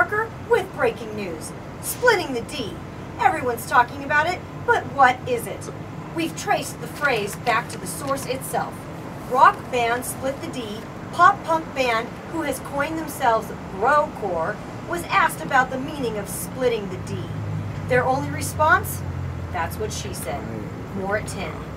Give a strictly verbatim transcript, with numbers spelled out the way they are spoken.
Parker with breaking news. Splitting the D. Everyone's talking about it, but what is it? We've traced the phrase back to the source itself. Rock band Split the D, pop punk band who has coined themselves Brocore, was asked about the meaning of splitting the D. Their only response? That's what she said. More at ten.